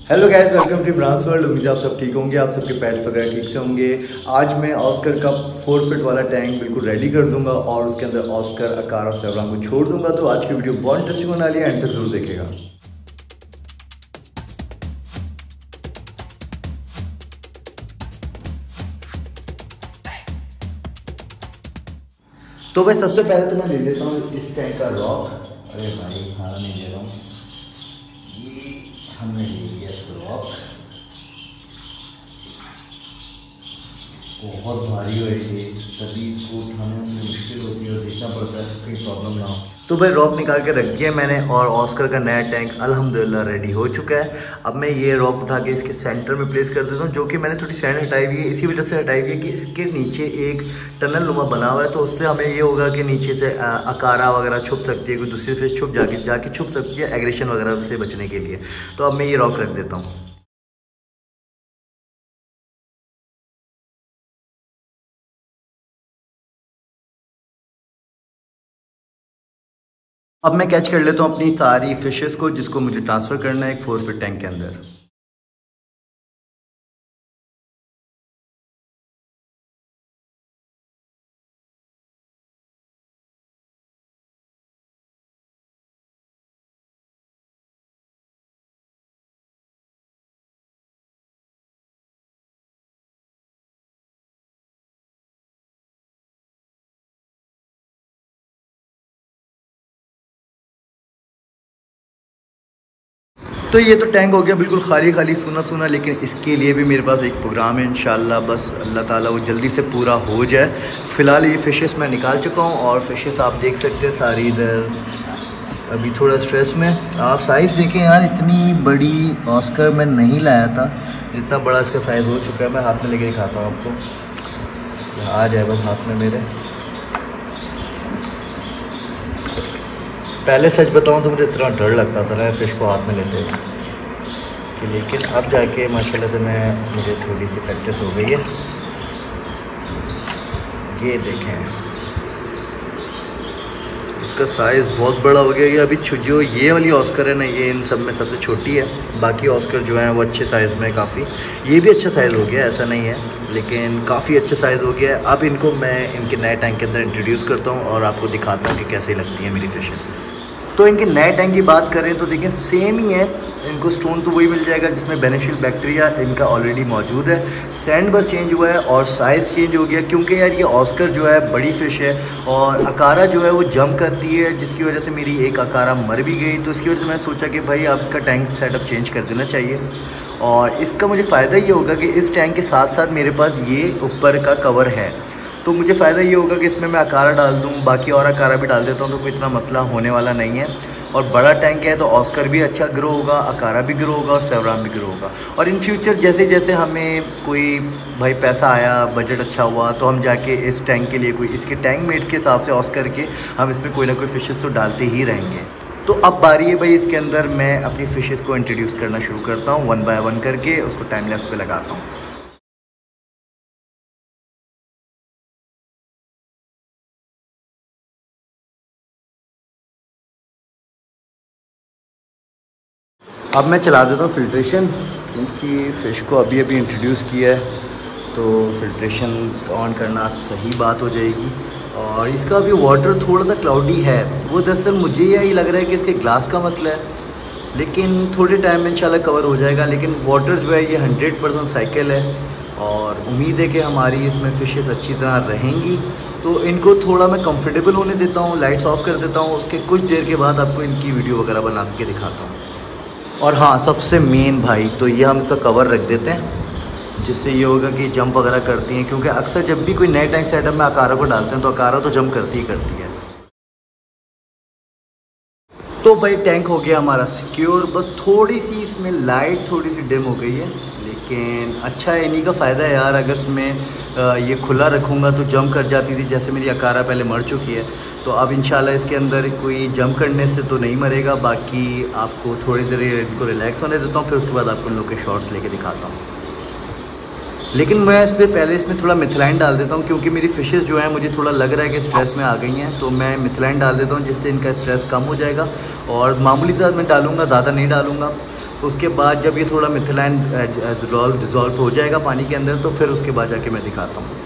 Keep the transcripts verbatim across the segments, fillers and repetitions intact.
Hello guys, welcome to Imran's world. उम्मीद आप सब ठीक होंगे, आप सबके पेट्स वगैरह ठीक से होंगे। आज मैं ऑस्कर का फोर फीट वाला टैंक बिल्कुल रेडी कर दूंगा और उसके अंदर ऑस्कर, आकार और सेवरान को छोड़ दूंगा। तो आज की वीडियो बहुत इंटरेस्टिंग होने वाली है, एंड तक जरूर देखिएगा। तो भाई सबसे पहले तो मैं ले लेता हूँ इस टैंक का रॉक। अरे भाई खाना नहीं ले रहा हूँ, ये हमने ले लिया इसको रॉक। बहुत भारी है ये, तभी इसको उठाने में मुश्किल होती है और देखना पड़ता है कोई प्रॉब्लम ना हो। तो भाई रॉक निकाल के रख दिया मैंने और ऑस्कर का नया टैंक अल्हम्दुलिल्लाह रेडी हो चुका है। अब मैं ये रॉक उठा के इसके सेंटर में प्लेस कर देता हूँ, जो कि मैंने थोड़ी सैंड हटाई हुई है। इसी वजह से हटाई हुई है कि इसके नीचे एक टनल नुमा बना हुआ है, तो उससे हमें ये होगा कि नीचे से अकारा वगैरह छुप सकती है, कोई दूसरी फिश छुप जाके जाके छुप सकती है एग्रेशन वगैरह से बचने के लिए। तो अब मैं ये रॉक रख देता हूँ। अब मैं कैच कर लेता हूँ अपनी सारी फिशेस को, जिसको मुझे ट्रांसफ़र करना है एक फोर फीट टैंक के अंदर। तो ये तो टैंक हो गया बिल्कुल खाली खाली सूना सूना, लेकिन इसके लिए भी मेरे पास एक प्रोग्राम है इंशाल्लाह। बस अल्लाह ताला वो जल्दी से पूरा हो जाए। फ़िलहाल ये फ़िशेस मैं निकाल चुका हूँ और फ़िशेस आप देख सकते हैं सारी इधर अभी थोड़ा स्ट्रेस में। आप साइज़ देखें यार, इतनी बड़ी ऑस्कर मैं नहीं लाया था, जितना बड़ा इसका साइज़ हो चुका है। मैं हाथ में लेके दिखाता हूँ आपको, आ जाए बस हाथ में मेरे। पहले सच बताऊं तो मुझे इतना डर लगता था ना फ़िश को हाथ में लेते हुए, कि लेकिन अब जाके माशाल्लाह से मैं मुझे थोड़ी सी प्रैक्टिस हो गई है। ये देखें, इसका साइज़ बहुत बड़ा हो गया। ये अभी जो ये वाली ऑस्कर है ना, ये इन सब में सबसे छोटी है। बाकी ऑस्कर जो हैं वो अच्छे साइज़ में काफ़ी, ये भी अच्छा साइज़ हो गया, ऐसा नहीं है, लेकिन काफ़ी अच्छा साइज़ हो गया है। अब इनको मैं इनके नए टैंक के अंदर इंट्रोड्यूस करता हूँ और आपको दिखाता हूँ कि कैसे लगती हैं मेरी फिशेस। तो इनके नए टैंक की बात करें तो देखिए सेम ही है। इनको स्टोन तो वही मिल जाएगा जिसमें बेनिफिशियल बैक्टीरिया इनका ऑलरेडी मौजूद है। सैंड बस चेंज हुआ है और साइज़ चेंज हो गया, क्योंकि यार ये ऑस्कर जो है बड़ी फ़िश है और अकारा जो है वो जंप करती है, जिसकी वजह से मेरी एक अकारा मर भी गई। तो इसकी वजह से मैंने सोचा कि भाई आप इसका टैंक सेटअप चेंज कर देना चाहिए। और इसका मुझे फ़ायदा ये होगा कि इस टैंक के साथ साथ मेरे पास ये ऊपर का कवर है, तो मुझे फ़ायदा ये होगा कि इसमें मैं अकारा डाल दूँ, बाकी और अकारा भी डाल देता हूँ, तो कोई इतना मसला होने वाला नहीं है। और बड़ा टैंक है तो ऑस्कर भी अच्छा ग्रो होगा, अकारा भी ग्रो होगा और सेवरान भी ग्रो होगा। और इन फ्यूचर जैसे जैसे हमें कोई भाई पैसा आया, बजट अच्छा हुआ, तो हम जाके इस टैंक के लिए कोई इसके टैंक मेट्स के हिसाब से ऑस्कर के हम इसमें कोई ना कोई फ़िशेस तो डालते ही रहेंगे। तो अब बारी है भाई, इसके अंदर मैं अपनी फ़िशेस को इंट्रोड्यूस करना शुरू करता हूँ वन बाय वन करके, उसको टाइम लैप्स पे लगाता हूँ। अब मैं चला देता हूँ फ़िल्ट्रेशन, क्योंकि फ़िश को अभी अभी इंट्रोड्यूस किया है, तो फ़िल्ट्रेशन ऑन करना सही बात हो जाएगी। और इसका अभी वाटर थोड़ा सा क्लाउडी है, वो दरअसल मुझे यही लग रहा है कि इसके ग्लास का मसला है, लेकिन थोड़े टाइम में इंशाल्लाह कवर हो जाएगा। लेकिन वाटर जो है ये हंड्रेड परसेंट साइकिल है और उम्मीद है कि हमारी इसमें फ़िशेस अच्छी तरह रहेंगी। तो इनको थोड़ा मैं कंफर्टेबल होने देता हूँ, लाइट्स ऑफ कर देता हूँ, उसके कुछ देर के बाद आपको इनकी वीडियो वगैरह बना के दिखाता हूँ। और हाँ, सबसे मेन भाई तो ये हम इसका कवर रख देते हैं, जिससे ये होगा कि जंप वगैरह करती हैं, क्योंकि अक्सर जब भी कोई नए टैंक सेटअप में अकारा को डालते हैं तो अकारा तो जंप करती ही करती है। तो भाई टैंक हो गया हमारा सिक्योर, बस थोड़ी सी इसमें लाइट थोड़ी सी डिम हो गई है, लेकिन अच्छा है, इन्हीं का फ़ायदा है यार। अगर इसमें ये खुला रखूँगा तो जंप कर जाती थी, जैसे मेरी अकारा पहले मर चुकी है। तो अब इंशाल्लाह इसके अंदर कोई जंप करने से तो नहीं मरेगा। बाकी आपको थोड़ी देर इनको रिलैक्स होने देता हूँ, फिर उसके बाद आपको इन लोग के शॉट्स लेके दिखाता हूँ। लेकिन मैं इस पर पहले इसमें थोड़ा मिथलाइन डाल देता हूँ, क्योंकि मेरी फ़िशेस जो हैं मुझे थोड़ा लग रहा है कि स्ट्रेस में आ गई हैं, तो मैं मिथलाइन डाल देता हूँ, जिससे इनका स्ट्रेस कम हो जाएगा। और मामूली सा मैं डालूँगा, ज़्यादा नहीं डालूँगा। उसके बाद जब ये थोड़ा मिथिलाइन डिज़ोल्व डिज़ोल्व हो जाएगा पानी के अंदर, तो फिर उसके बाद जाके मैं दिखाता हूँ।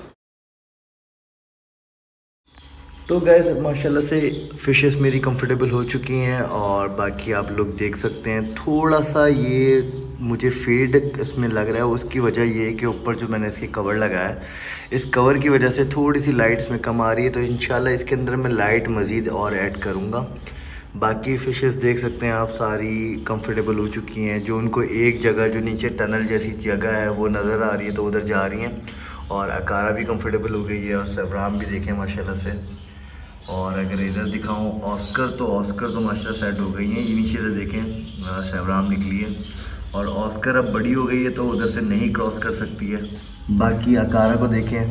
तो गैस माशाल्लाह से फ़िशेस मेरी कंफर्टेबल हो चुकी हैं, और बाकी आप लोग देख सकते हैं थोड़ा सा ये मुझे फेड इसमें लग रहा है। उसकी वजह ये है कि ऊपर जो मैंने इसकी कवर लगाया है, इस कवर की वजह से थोड़ी सी लाइट इसमें कम आ रही है। तो इंशाल्लाह इसके अंदर मैं लाइट मज़ीद और ऐड करूँगा। बाकी फ़िशेस देख सकते हैं आप सारी कंफर्टेबल हो चुकी हैं। जो उनको एक जगह जो नीचे टनल जैसी जगह है वो नज़र आ रही है, तो उधर जा रही हैं। और अकारा भी कंफर्टेबल हो गई है, और सेवराम भी देखें माशाल्लाह से। और अगर इधर दिखाऊं ऑस्कर, तो ऑस्कर तो माशाल्लाह सेट हो गई हैं। ये नीचे से देखें सेवराम निकली है, और ऑस्कर अब बड़ी हो गई है तो उधर से नहीं क्रॉस कर सकती है। बाकी अकारा को देखें,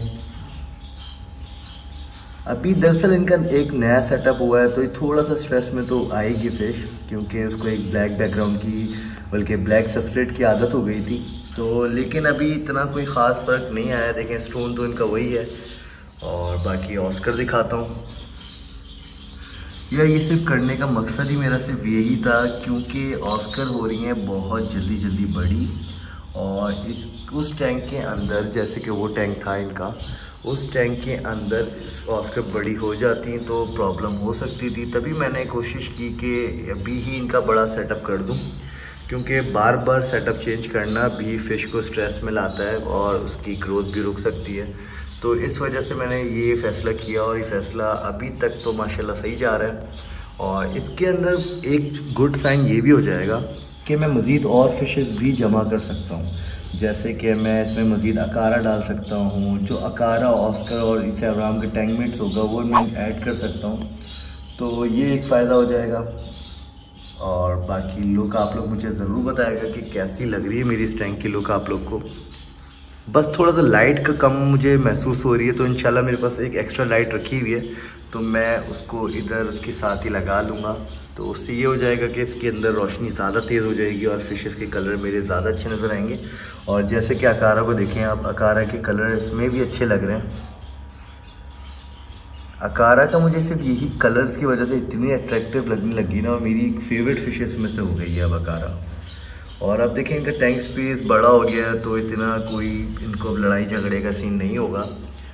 अभी दरअसल इनका एक नया सेटअप हुआ है, तो ये थोड़ा सा स्ट्रेस में तो आएगी फ़िश, क्योंकि उसको एक ब्लैक बैकग्राउंड की बल्कि ब्लैक सबस्ट्रेट की आदत हो गई थी। तो लेकिन अभी इतना कोई ख़ास फ़र्क नहीं आया। देखें स्टोन तो इनका वही है। और बाकी ऑस्कर दिखाता हूँ। या ये सिर्फ करने का मकसद ही मेरा सिर्फ यही था, क्योंकि ऑस्कर हो रही हैं बहुत जल्दी जल्दी बड़ी, और इस उस टैंक के अंदर, जैसे कि वो टैंक था इनका, उस टैंक के अंदर इस ऑस्कर बड़ी हो जाती तो प्रॉब्लम हो सकती थी। तभी मैंने कोशिश की कि अभी ही इनका बड़ा सेटअप कर दूं, क्योंकि बार बार सेटअप चेंज करना भी फ़िश को स्ट्रेस में लाता है और उसकी ग्रोथ भी रुक सकती है। तो इस वजह से मैंने ये फ़ैसला किया, और ये फ़ैसला अभी तक तो माशाल्लाह सही जा रहा है। और इसके अंदर एक गुड साइन ये भी हो जाएगा कि मैं मज़ीद और फ़िशेस भी जमा कर सकता हूँ। जैसे कि मैं इसमें मज़ीद अकारा डाल सकता हूँ। जो अकारा, ऑस्कर और सेवराम के टैंकमेट्स होगा वो मैं ऐड कर सकता हूँ, तो ये एक फ़ायदा हो जाएगा। और बाकी लुक आप लोग मुझे ज़रूर बताएगा कि कैसी लग रही है मेरी इस टैंक की लुक आप लोग को। बस थोड़ा सा लाइट का कम मुझे महसूस हो रही है, तो इंशाल्लाह मेरे पास एक एक्स्ट्रा लाइट रखी हुई है, तो मैं उसको इधर उसके साथ ही लगा लूँगा। तो उससे ये हो जाएगा कि इसके अंदर रोशनी ज़्यादा तेज़ हो जाएगी और फिशेस के कलर मेरे ज़्यादा अच्छे नज़र आएंगे। और जैसे कि अकारा को देखें आप, अकारा के कलर इसमें भी अच्छे लग रहे हैं। अकारा का मुझे सिर्फ यही कलर्स की वजह से इतनी अट्रैक्टिव लगने लगी ना, और मेरी फेवरेट फिशेस में से हो गई है अब अकारा। और अब देखें इनका टैंक स्पेस बड़ा हो गया है, तो इतना कोई इनको अब लड़ाई झगड़े का सीन नहीं होगा।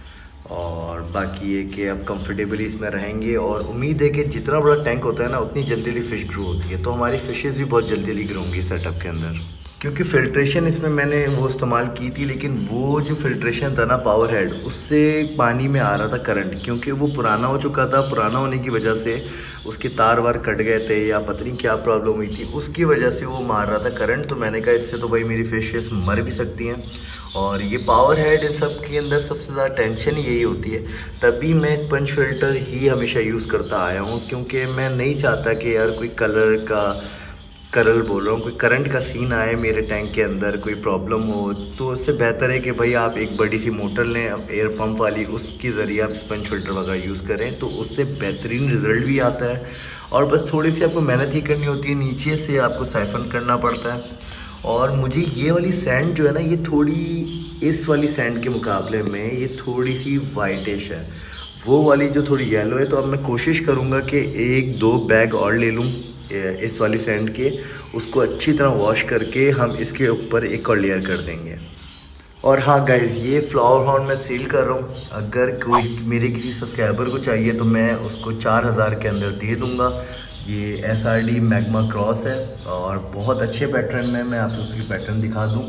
और बाकी ये कि अब कंफर्टेबली इसमें रहेंगे, और उम्मीद है कि जितना बड़ा टैंक होता है ना, उतनी जल्दी जल्दी फ़िश ग्रो होती है। तो हमारी फ़िशेज़ भी बहुत जल्दी जल्दी ग्रो होंगी सेटअप के अंदर, क्योंकि फ़िल्ट्रेशन इसमें मैंने वो इस्तेमाल की थी। लेकिन वो जो फ़िल्ट्रेशन था ना पावर हेड, उससे पानी में आ रहा था करंट, क्योंकि वो पुराना हो चुका था। पुराना होने की वजह से उसके तार वार कट गए थे, या पता नहीं क्या प्रॉब्लम हुई थी, उसकी वजह से वो मार रहा था करंट। तो मैंने कहा इससे तो भाई मेरी फिशेस मर भी सकती हैं। और ये पावर हेड इन सब के अंदर सबसे ज़्यादा टेंशन यही होती है। तभी मैं स्पंज फ़िल्टर ही हमेशा यूज़ करता आया हूँ, क्योंकि मैं नहीं चाहता कि यार कोई कलर का करल बोल रहा हूँ कोई करंट का सीन आए मेरे टैंक के अंदर, कोई प्रॉब्लम हो। तो उससे बेहतर है कि भाई आप एक बड़ी सी मोटर लें एयर पंप वाली, उसके ज़रिए आप स्पंज फ़िल्टर वगैरह यूज़ करें, तो उससे बेहतरीन रिज़ल्ट भी आता है। और बस थोड़ी सी आपको मेहनत ही करनी होती है, नीचे से आपको साइफन करना पड़ता है। और मुझे ये वाली सैंड जो है ना, ये थोड़ी इस वाली सैंड के मुकाबले में ये थोड़ी सी वाइटिश है, वो वाली जो थोड़ी येलो है। तो अब मैं कोशिश करूँगा कि एक दो बैग और ले लूँ इस वाली सैंड के, उसको अच्छी तरह वॉश करके हम इसके ऊपर एक और लेयर कर देंगे। और हाँ गाइज़, ये फ्लावर हॉर्न मैं सेल कर रहा हूँ। अगर कोई मेरे किसी सब्सक्राइबर को चाहिए तो मैं उसको चार हज़ार के अंदर दे दूँगा। ये S R D magma cross है और बहुत अच्छे पैटर्न में, मैं आपको उसकी पैटर्न दिखा दूँ।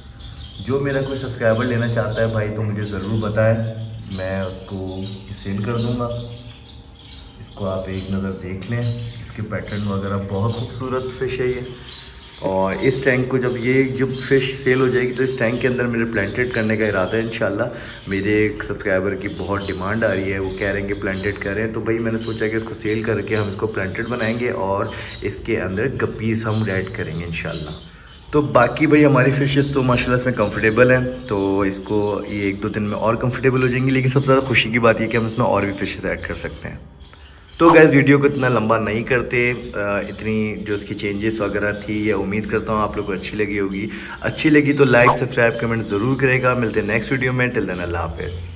जो मेरा कोई सब्सक्राइबर लेना चाहता है भाई तो मुझे ज़रूर बताएं, मैं उसको सेल कर दूँगा। इसको आप एक नज़र देख लें, इसके पैटर्न वगैरह बहुत खूबसूरत फ़िश है ये। और इस टैंक को जब ये जब फ़िश सेल हो जाएगी तो इस टैंक के अंदर मेरे प्लांटेड करने का इरादा है इंशाल्लाह। मेरे एक सब्सक्राइबर की बहुत डिमांड आ रही है, वो कह रहे हैं कि प्लांटेड करें, तो भाई मैंने सोचा कि इसको सेल करके हम इसको प्लांटेड बनाएंगे और इसके अंदर गप्पीज़ हम ऐड करेंगे इंशाल्लाह। तो बाकी भाई हमारी फ़िशेस तो माशाल्लाह इसमें कंफर्टेबल हैं, तो इसको ये एक दो दिन में और कंफर्टेबल हो जाएंगी। लेकिन सबसे ज़्यादा खुशी की बात ये कि हम इसमें और भी फ़िशेस ऐड कर सकते हैं। तो गैस वीडियो को इतना लंबा नहीं करते, इतनी जो उसकी चेंजेस वगैरह थी या उम्मीद करता हूँ आप लोगों को अच्छी लगी होगी। अच्छी लगी तो लाइक सब्सक्राइब कमेंट ज़रूर करेगा। मिलते हैं नेक्स्ट वीडियो में, टिल देन अल्लाह हाफ़िज़।